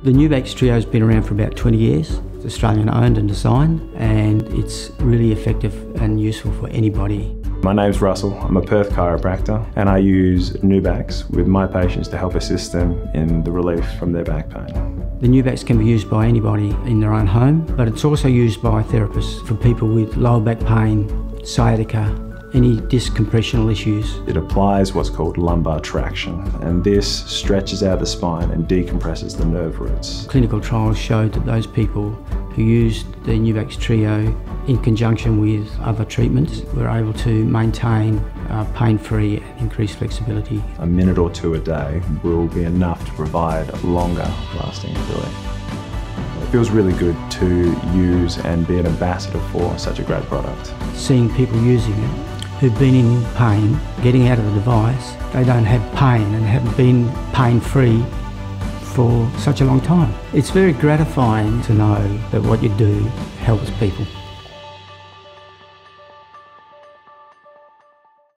The Nuvax Trio has been around for about 20 years. It's Australian owned and designed, and it's really effective and useful for anybody. My name's Russell, I'm a Perth chiropractor, and I use Nuvax with my patients to help assist them in the relief from their back pain. The Nuvax can be used by anybody in their own home, but it's also used by therapists for people with lower back pain, sciatica, any disc compressional issues. It applies what's called lumbar traction, and this stretches out the spine and decompresses the nerve roots. Clinical trials showed that those people who used the Nuvax Trio in conjunction with other treatments were able to maintain pain-free and increased flexibility. A minute or two a day will be enough to provide longer lasting relief. It feels really good to use and be an ambassador for such a great product. Seeing people using it who've been in pain, getting out of the device, they don't have pain and haven't been pain-free for such a long time. It's very gratifying to know that what you do helps people.